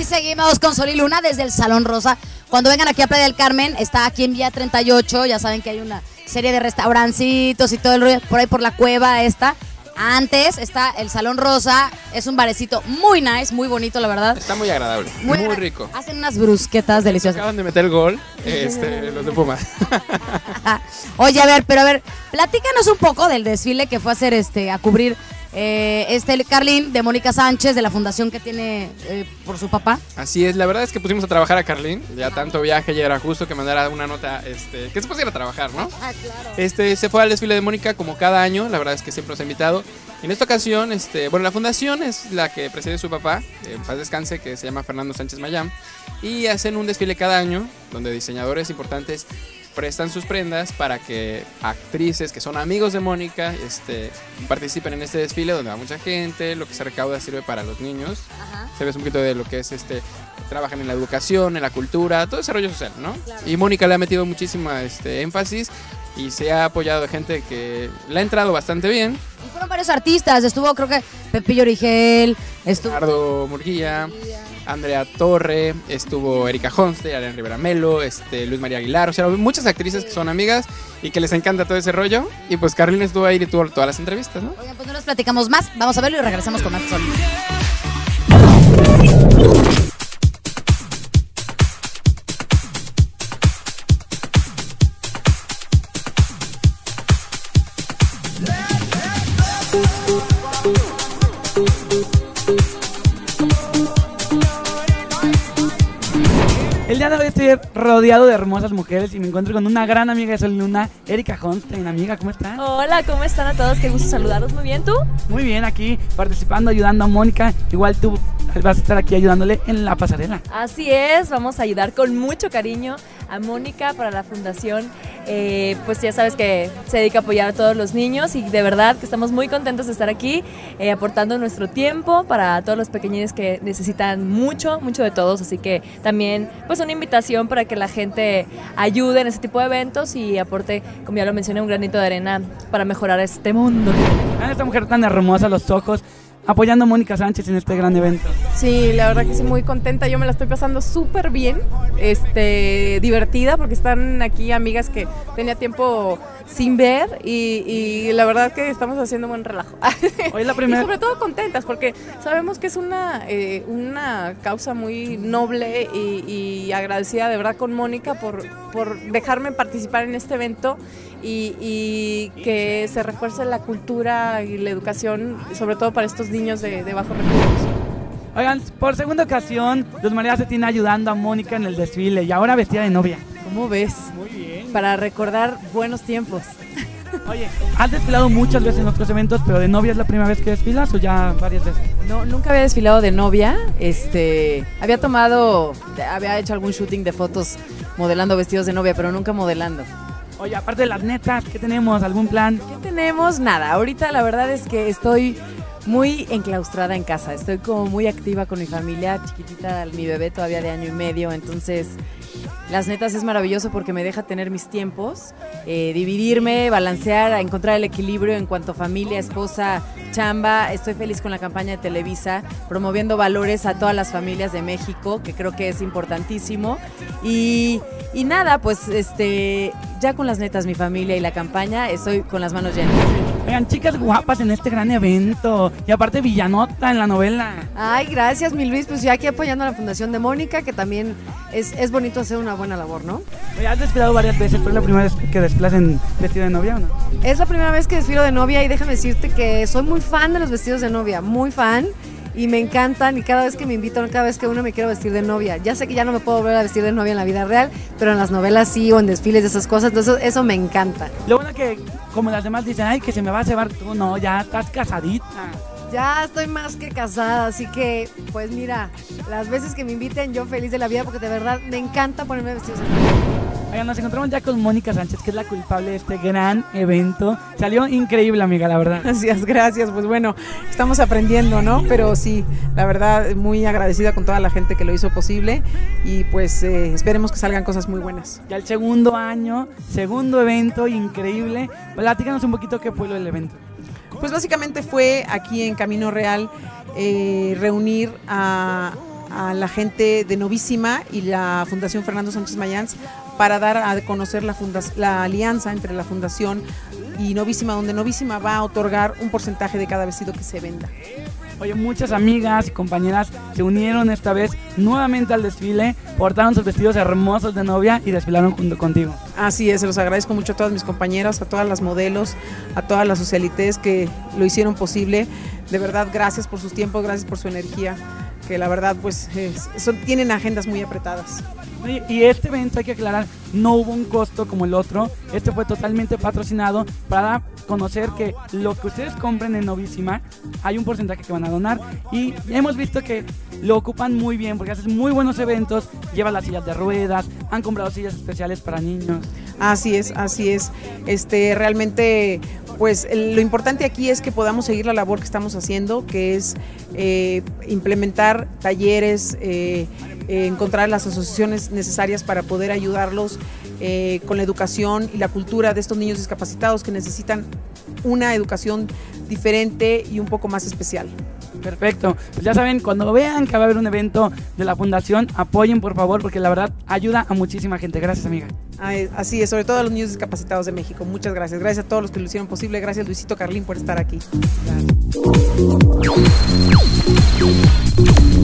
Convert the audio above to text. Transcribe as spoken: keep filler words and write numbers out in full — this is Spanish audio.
seguimos con Sol y Luna desde el Salón Rosa. Cuando vengan aquí a Playa del Carmen, está aquí en Vía treinta y ocho, ya saben que hay una serie de restaurancitos y todo el rollo, por ahí por la cueva esta. Antes está el Salón Rosa, es un barecito muy nice, muy bonito, la verdad. Está muy agradable, muy, muy rico. Hacen unas brusquetas deliciosas. Acaban de meter gol este, los de Puma. Oye, a ver, pero a ver, platícanos un poco del desfile que fue a hacer este, a cubrir eh, este Carlín de Mónica Sánchez, de la fundación que tiene eh, por su papá. Así es, la verdad es que pusimos a trabajar a Carlín, ya tanto viaje, ya era justo que mandara una nota, este, que se pusiera a trabajar, ¿no? Ah, claro. Este, se fue al desfile de Mónica como cada año, la verdad es que siempre nos ha invitado. En esta ocasión, este, bueno, la fundación es la que preside su papá, en paz descanse, que se llama Fernando Sánchez Mayán, y hacen un desfile cada año donde diseñadores importantes prestan sus prendas para que actrices que son amigos de Mónica este, participen en este desfile donde va mucha gente, lo que se recauda sirve para los niños. Ajá. Se ve un poquito de lo que es este, trabajan en la educación, en la cultura, todo ese rollo social, ¿no? Claro. Y Mónica le ha metido muchísima este, énfasis y se ha apoyado de gente que le ha entrado bastante bien. Y fueron varios artistas, estuvo creo que Pepillo Origel, estuvo Ricardo Murguía, Andrea Torre, estuvo Erika Honste, Ariana Rivera Melo, este, Luis María Aguilar, o sea, muchas actrices que son amigas y que les encanta todo ese rollo. Y pues Carlín estuvo ahí y tuvo todas las entrevistas, ¿no? Oigan, pues no nos platicamos más, vamos a verlo y regresamos con más Sol. El día de hoy estoy rodeado de hermosas mujeres y me encuentro con una gran amiga de Sol y Luna, Erika Honstein. Amiga, ¿cómo estás? Hola, ¿cómo están a todos? Qué gusto saludarlos. Muy bien, ¿tú? Muy bien, aquí participando, ayudando a Mónica. Igual tú vas a estar aquí ayudándole en la pasarela. Así es, vamos a ayudar con mucho cariño a Mónica para la fundación. Eh, pues ya sabes que se dedica a apoyar a todos los niños y de verdad que estamos muy contentos de estar aquí eh, aportando nuestro tiempo para todos los pequeñines que necesitan mucho, mucho de todos, así que también pues una invitación para que la gente ayude en ese tipo de eventos y aporte, como ya lo mencioné, un granito de arena para mejorar este mundo. Vean esta mujer tan hermosa, los ojos, apoyando a Mónica Sánchez en este gran evento. Sí, la verdad que sí, muy contenta, yo me la estoy pasando súper bien, este, divertida, porque están aquí amigas que tenía tiempo sin ver y, y la verdad que estamos haciendo un buen relajo. Hoy es la primera... Y sobre todo contentas, porque sabemos que es una, eh, una causa muy noble y, y agradecida de verdad con Mónica por, por dejarme participar en este evento y, y que se refuerce la cultura y la educación, sobre todo para estos niños de, de bajos recursos. Oigan, por segunda ocasión, Luz María se tiene ayudando a Mónica en el desfile y ahora vestida de novia. ¿Cómo ves? Muy bien. Para recordar buenos tiempos. Oye, has desfilado muchas veces en otros eventos, pero de novia es la primera vez que desfilas o ya varias veces. No, nunca había desfilado de novia. Este, había tomado, había hecho algún shooting de fotos modelando vestidos de novia, pero nunca modelando. Oye, aparte de las netas, ¿qué tenemos? ¿Algún plan? ¿Qué tenemos? Nada. Ahorita la verdad es que estoy muy enclaustrada en casa. Estoy como muy activa con mi familia, chiquitita, mi bebé todavía de año y medio, entonces las netas es maravilloso porque me deja tener mis tiempos, eh, dividirme, balancear, encontrar el equilibrio en cuanto a familia, esposa, chamba. Estoy feliz con la campaña de Televisa, promoviendo valores a todas las familias de México, que creo que es importantísimo. Y, y nada, pues este, ya con las netas, mi familia y la campaña, estoy con las manos llenas. Oigan, chicas guapas en este gran evento. Y aparte villanota en la novela. Ay, gracias, mi Luis. Pues yo aquí apoyando a la Fundación de Mónica, que también es, es bonito hacer una buena labor, ¿no? Oye, has desfilado varias veces, pero es la primera vez que desfilas en vestido de novia, ¿o no? Es la primera vez que desfilo de novia y déjame decirte que soy muy fan de los vestidos de novia, muy fan. Y me encantan y cada vez que me invitan, cada vez que uno me quiero vestir de novia. Ya sé que ya no me puedo volver a vestir de novia en la vida real, pero en las novelas sí, o en desfiles de esas cosas, entonces eso me encanta. Lo bueno que, como las demás dicen, ay, que se me va a cebar tú, no, ya estás casadita. Ya estoy más que casada, así que, pues mira, las veces que me inviten, yo feliz de la vida, porque de verdad me encanta ponerme vestidos de novia. Oigan, nos encontramos ya con Mónica Sánchez, que es la culpable de este gran evento. Salió increíble, amiga, la verdad. Gracias, gracias. Pues bueno, estamos aprendiendo, ¿no? Pero sí, la verdad, muy agradecida con toda la gente que lo hizo posible y pues eh, esperemos que salgan cosas muy buenas. Ya el segundo año, segundo evento, increíble. Platícanos un poquito qué fue lo del evento. Pues básicamente fue aquí en Camino Real eh, reunir a a la gente de Novísima y la Fundación Fernando Sánchez Mayans para dar a conocer la, la alianza entre la Fundación y Novísima, donde Novísima va a otorgar un porcentaje de cada vestido que se venda. Oye, muchas amigas y compañeras se unieron esta vez nuevamente al desfile, portaron sus vestidos hermosos de novia y desfilaron junto contigo. Así es, se los agradezco mucho a todas mis compañeras, a todas las modelos, a todas las socialites que lo hicieron posible. De verdad, gracias por sus tiempos, gracias por su energía, que la verdad pues es, son, tienen agendas muy apretadas. Y este evento, hay que aclarar, no hubo un costo como el otro. Este fue totalmente patrocinado para conocer que lo que ustedes compren en Novísima, hay un porcentaje que van a donar. Y hemos visto que lo ocupan muy bien porque hacen muy buenos eventos, llevan las sillas de ruedas, han comprado sillas especiales para niños. Así es, así es. Este, realmente, pues lo importante aquí es que podamos seguir la labor que estamos haciendo, que es eh, implementar talleres, eh, eh, encontrar las asociaciones necesarias para poder ayudarlos eh, con la educación y la cultura de estos niños discapacitados que necesitan una educación diferente y un poco más especial. Perfecto, pues ya saben, cuando vean que va a haber un evento de la fundación, apoyen por favor, porque la verdad ayuda a muchísima gente. Gracias, amiga. Así es, sobre todo a los niños discapacitados de México. Muchas gracias, gracias a todos los que lo hicieron posible. Gracias Luisito Carlín por estar aquí. Gracias.